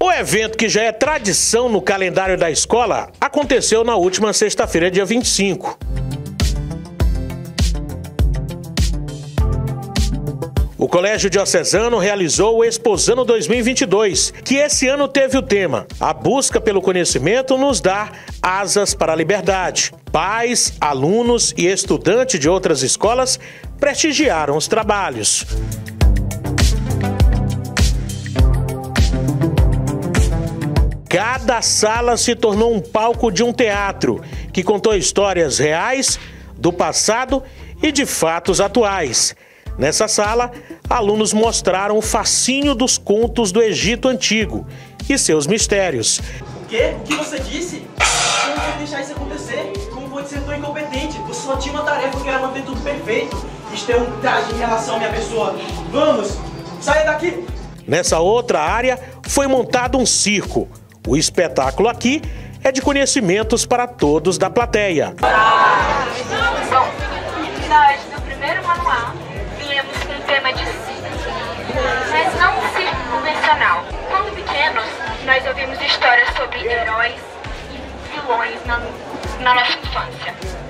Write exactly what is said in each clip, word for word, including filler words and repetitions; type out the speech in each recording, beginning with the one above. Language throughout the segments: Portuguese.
O evento, que já é tradição no calendário da escola, aconteceu na última sexta-feira, dia vinte e cinco. O Colégio Diocesano realizou o Exposano dois mil e vinte e dois, que esse ano teve o tema A Busca pelo Conhecimento nos dá asas para a liberdade. Pais, alunos e estudantes de outras escolas prestigiaram os trabalhos. Cada sala se tornou um palco de um teatro, que contou histórias reais, do passado e de fatos atuais. Nessa sala, alunos mostraram o fascínio dos contos do Egito Antigo e seus mistérios. O quê? O que você disse? Como vou deixar isso acontecer? Como vou ser tão incompetente? Você só tinha uma tarefa que era manter tudo perfeito. Isto é um traje em relação à minha pessoa. Vamos, saia daqui! Nessa outra área, foi montado um circo. O espetáculo aqui é de conhecimentos para todos da plateia. Ah, bom, nós do primeiro manual viemos com o tema de circo, mas não um circo convencional. Quando pequenos, nós ouvimos histórias sobre heróis e vilões na, na nossa infância.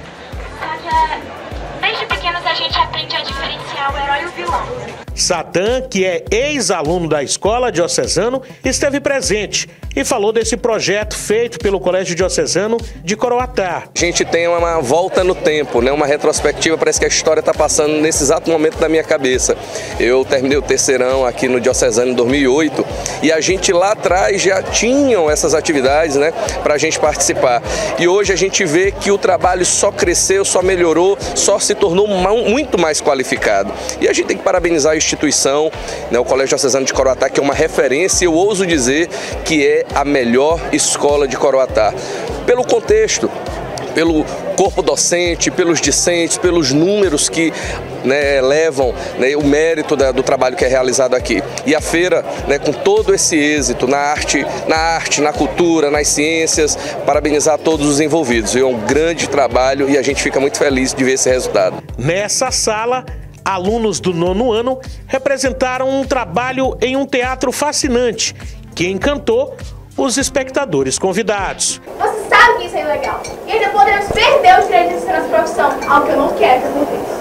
Só que desde pequenos a gente aprende a diferenciar o herói e o vilão. Satã, que é ex-aluno da Escola Diocesano, esteve presente e falou desse projeto feito pelo Colégio Diocesano de Coroatá. A gente tem uma volta no tempo, né? Uma retrospectiva, parece que a história está passando nesse exato momento da minha cabeça. Eu terminei o terceirão aqui no Diocesano em dois mil e oito e a gente lá atrás já tinham essas atividades, né, para a gente participar. E hoje a gente vê que o trabalho só cresceu, só melhorou, só se tornou muito mais qualificado. E a gente tem que parabenizar a instituição, né, o Colégio Diocesano de Coroatá, que é uma referência, eu ouso dizer que é a melhor escola de Coroatá. Pelo contexto, pelo corpo docente, pelos discentes, pelos números que, né, levam, né, o mérito da, do trabalho que é realizado aqui. E a feira, né, com todo esse êxito na arte, na arte, na cultura, nas ciências, parabenizar todos os envolvidos. É um grande trabalho e a gente fica muito feliz de ver esse resultado. Nessa sala, alunos do nono ano representaram um trabalho em um teatro fascinante, que encantou os espectadores convidados. Você sabe que isso é ilegal. E ainda podemos perder o direito de ser nossa profissão, algo que eu não quero que aconteça.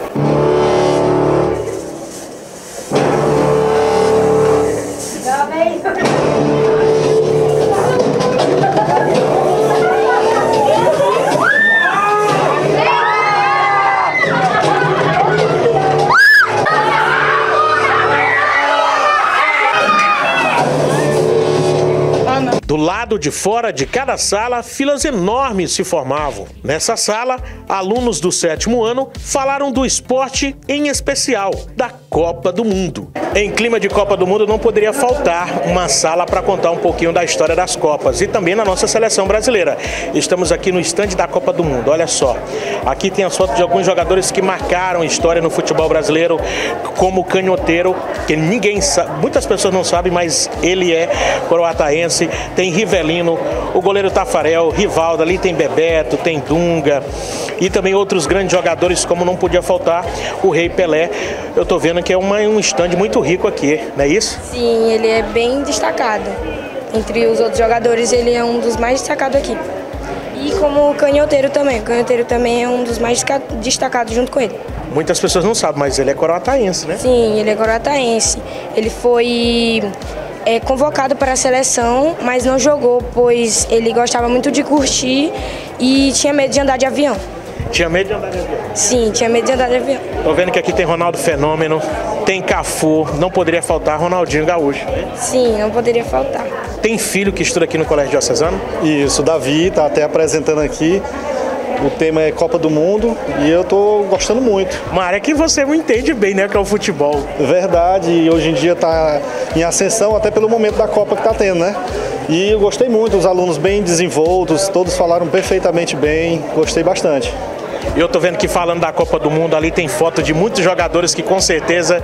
Do lado de fora de cada sala, filas enormes se formavam. Nessa sala, alunos do sétimo ano falaram do esporte, em especial da Copa do Mundo. Em clima de Copa do Mundo, não poderia faltar uma sala para contar um pouquinho da história das Copas e também na nossa seleção brasileira. Estamos aqui no estande da Copa do Mundo, olha só. Aqui tem as fotos de alguns jogadores que marcaram história no futebol brasileiro, como o Canhoteiro, que ninguém sabe, muitas pessoas não sabem, mas ele é coroataense. Tem Rivelino, o goleiro Tafarel, Rivaldo, ali tem Bebeto, tem Dunga e também outros grandes jogadores, como não podia faltar o Rei Pelé. Eu tô vendo que é uma, um stand muito rico aqui, não é isso? Sim, ele é bem destacado. Entre os outros jogadores, ele é um dos mais destacados aqui. E como o Canhoteiro também, o Canhoteiro também é um dos mais destacados junto com ele. Muitas pessoas não sabem, mas ele é coroataense, né? Sim, ele é coroataense. Ele foi é, convocado para a seleção, mas não jogou, pois ele gostava muito de curtir e tinha medo de andar de avião. Tinha medo de andar de avião? Sim, tinha medo de andar de avião. Tô vendo que aqui tem Ronaldo Fenômeno, tem Cafu, não poderia faltar Ronaldinho Gaúcho. Sim, não poderia faltar. Tem filho que estuda aqui no Colégio Diocesano? Isso, Davi está até apresentando aqui. O tema é Copa do Mundo e eu tô gostando muito. Uma área que você não entende bem, né, que é o futebol. Verdade, e hoje em dia está em ascensão até pelo momento da Copa que está tendo, né? E eu gostei muito, os alunos bem desenvoltos, todos falaram perfeitamente bem, gostei bastante. E eu tô vendo que falando da Copa do Mundo ali tem foto de muitos jogadores que com certeza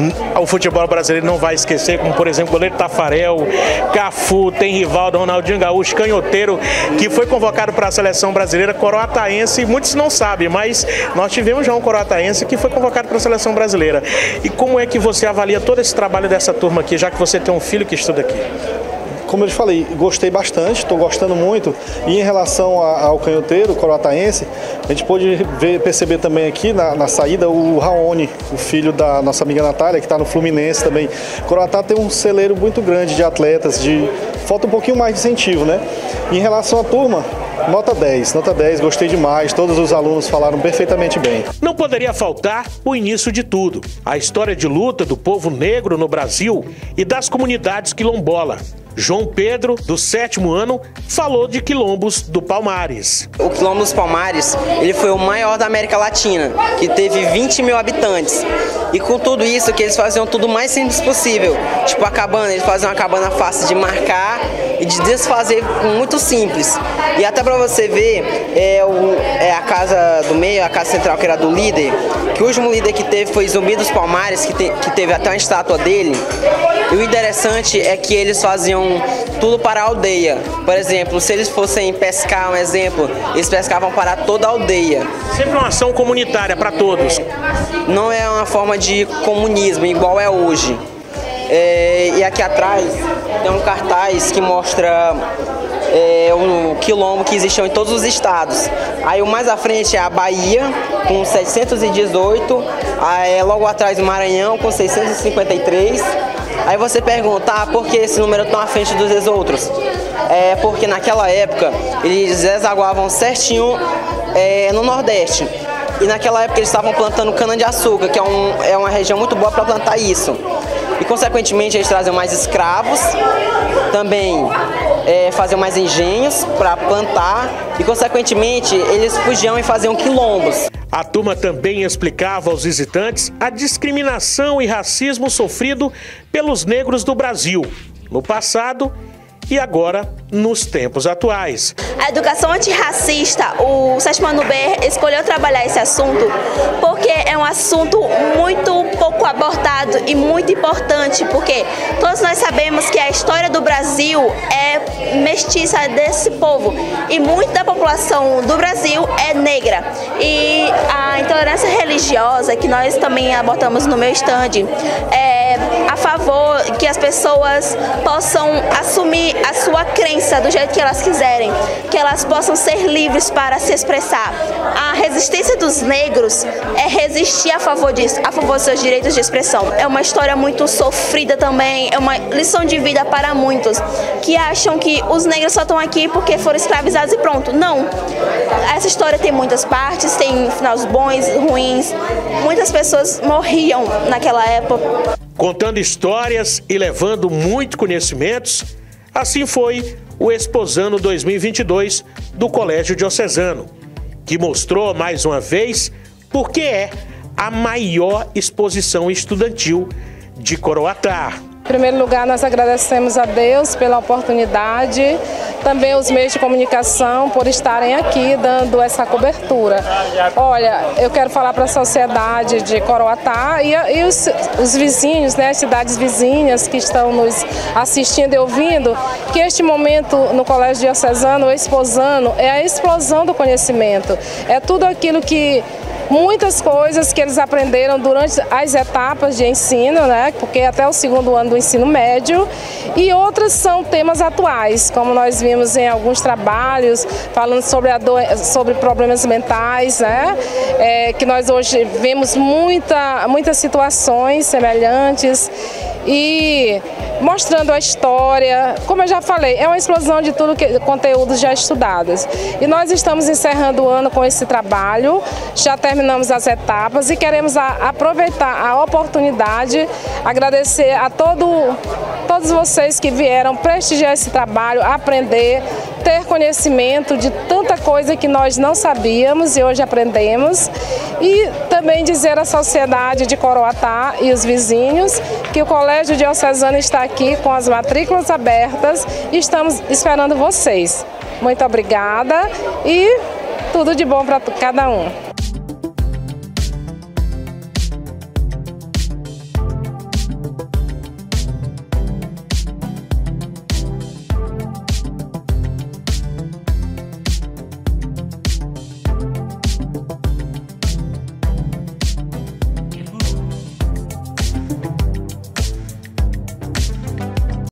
o futebol brasileiro não vai esquecer, como por exemplo o goleiro Tafarel, Cafu, tem Rivaldo, Ronaldinho Gaúcho, Canhoteiro, que foi convocado para a seleção brasileira, coroataense. Muitos não sabem, mas nós tivemos já um coroataense que foi convocado para a seleção brasileira. E como é que você avalia todo esse trabalho dessa turma aqui, já que você tem um filho que estuda aqui? como eu te falei, gostei bastante, estou gostando muito. E em relação a, ao canhoteiro coroataense, a gente pôde ver, perceber também aqui na, na saída o Raoni, o filho da nossa amiga Natália, que está no Fluminense também. Coroatá tem um celeiro muito grande de atletas, de falta um pouquinho mais de incentivo, né? Em relação à turma, nota dez, nota dez, gostei demais, todos os alunos falaram perfeitamente bem. Não poderia faltar o início de tudo, a história de luta do povo negro no Brasil e das comunidades quilombola. João Pedro, do sétimo ano, falou de Quilombos do Palmares. O Quilombo dos Palmares, ele foi o maior da América Latina, que teve vinte mil habitantes. E com tudo isso, que eles faziam tudo o mais simples possível. Tipo a cabana, eles faziam uma cabana fácil de marcar e de desfazer, muito simples. E até para você ver, é, o, é a casa do meio, a casa central, que era do líder, que o último líder que teve foi Zumbi dos Palmares, que, te, que teve até uma estátua dele. E o interessante é que eles faziam tudo para a aldeia. Por exemplo, se eles fossem pescar, um exemplo, eles pescavam para toda a aldeia. Sempre uma ação comunitária para todos. Não é uma forma de comunismo igual é hoje. É, e aqui atrás tem um cartaz que mostra é, o quilombo que existiu em todos os estados. Aí o mais à frente é a Bahia, com setecentos e dezoito, aí, logo atrás o Maranhão, com seiscentos e cinquenta e três. Aí você pergunta, ah, por que esse número tão à frente dos outros? É porque naquela época eles desaguavam certinho é, no Nordeste. E naquela época eles estavam plantando cana-de-açúcar, que é, um, é uma região muito boa para plantar isso. E consequentemente eles traziam mais escravos, também é, faziam mais engenhos para plantar e consequentemente eles fugiam e faziam quilombos. A turma também explicava aos visitantes a discriminação e racismo sofrido pelos negros do Brasil, no passado e agora nos tempos atuais. A educação antirracista, o sétimo ano B escolheu trabalhar esse assunto porque é um assunto muito pouco abordado e muito importante, porque todos nós sabemos que a história do Brasil é mestiça desse povo e muita da população do Brasil é negra. E a intolerância religiosa, que nós também abordamos no meu stand, é a favor que as pessoas possam assumir a sua crença do jeito que elas quiserem, que elas possam ser livres para se expressar. A resistência dos negros é resistir a favor disso, a favor dos seus direitos de expressão. É uma história muito sofrida também, é uma lição de vida para muitos que acham que os negros só estão aqui porque foram escravizados e pronto. Não. Essa história tem muitas partes, tem finais bons, ruins. Muitas pessoas morriam naquela época. Contando histórias e levando muito conhecimentos, assim foi o Exposano dois mil e vinte e dois do Colégio Diocesano, que mostrou mais uma vez porque é a maior exposição estudantil de Coroatá. Em primeiro lugar, nós agradecemos a Deus pela oportunidade, também os meios de comunicação por estarem aqui dando essa cobertura. Olha, eu quero falar para a sociedade de Coroatá e, e os, os vizinhos, né, as cidades vizinhas que estão nos assistindo e ouvindo, que este momento no Colégio Diocesano, o Exposano, é a explosão do conhecimento. É tudo aquilo que muitas coisas que eles aprenderam durante as etapas de ensino, né? Porque até o segundo ano do ensino médio, e outras são temas atuais, como nós vimos em alguns trabalhos, falando sobre, a do... sobre problemas mentais, né? É, que nós hoje vemos muita, muitas situações semelhantes e mostrando a história. Como eu já falei, é uma explosão de tudo que conteúdos já estudados. E nós estamos encerrando o ano com esse trabalho, já terminamos as etapas e queremos a, aproveitar a oportunidade, agradecer a todo, todos vocês que vieram prestigiar esse trabalho, aprender, ter conhecimento de tanta coisa que nós não sabíamos e hoje aprendemos. E também dizer à sociedade de Coroatá e os vizinhos que o Colégio Diocesano está aqui com as matrículas abertas e estamos esperando vocês. Muito obrigada e tudo de bom para cada um.